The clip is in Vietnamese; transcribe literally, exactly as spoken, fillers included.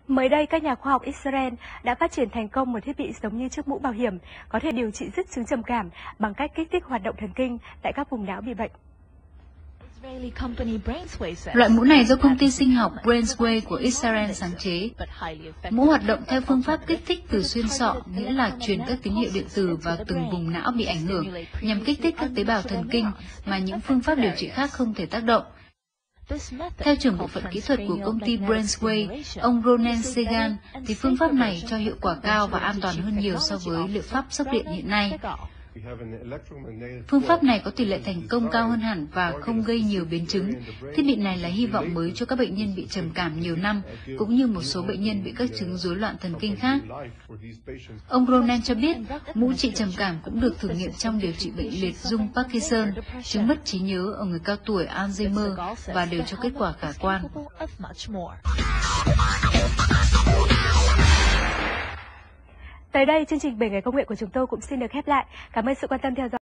Mới đây, các nhà khoa học Israel đã phát triển thành công một thiết bị giống như chiếc mũ bảo hiểm, có thể điều trị dứt chứng trầm cảm bằng cách kích thích hoạt động thần kinh tại các vùng não bị bệnh. Loại mũ này do công ty sinh học BrainsWay của Israel sáng chế. Mũ hoạt động theo phương pháp kích thích từ xuyên sọ, nghĩa là truyền các tín hiệu điện tử vào từng vùng não bị ảnh hưởng, nhằm kích thích các tế bào thần kinh mà những phương pháp điều trị khác không thể tác động. Theo trưởng bộ phận kỹ thuật của công ty BrainsWay, ông Ronen Segan, thì phương pháp này cho hiệu quả cao và an toàn hơn nhiều so với liệu pháp sốc điện hiện nay. Phương pháp này có tỷ lệ thành công cao hơn hẳn và không gây nhiều biến chứng. Thiết bị này là hy vọng mới cho các bệnh nhân bị trầm cảm nhiều năm, cũng như một số bệnh nhân bị các chứng rối loạn thần kinh khác. Ông Ronen cho biết, mũ trị trầm cảm cũng được thử nghiệm trong điều trị bệnh liệt dung Parkinson, chứng mất trí nhớ ở người cao tuổi Alzheimer và đều cho kết quả khả quan. Tới đây, chương trình bảy ngày công nghệ của chúng tôi cũng xin được khép lại. Cảm ơn sự quan tâm theo dõi.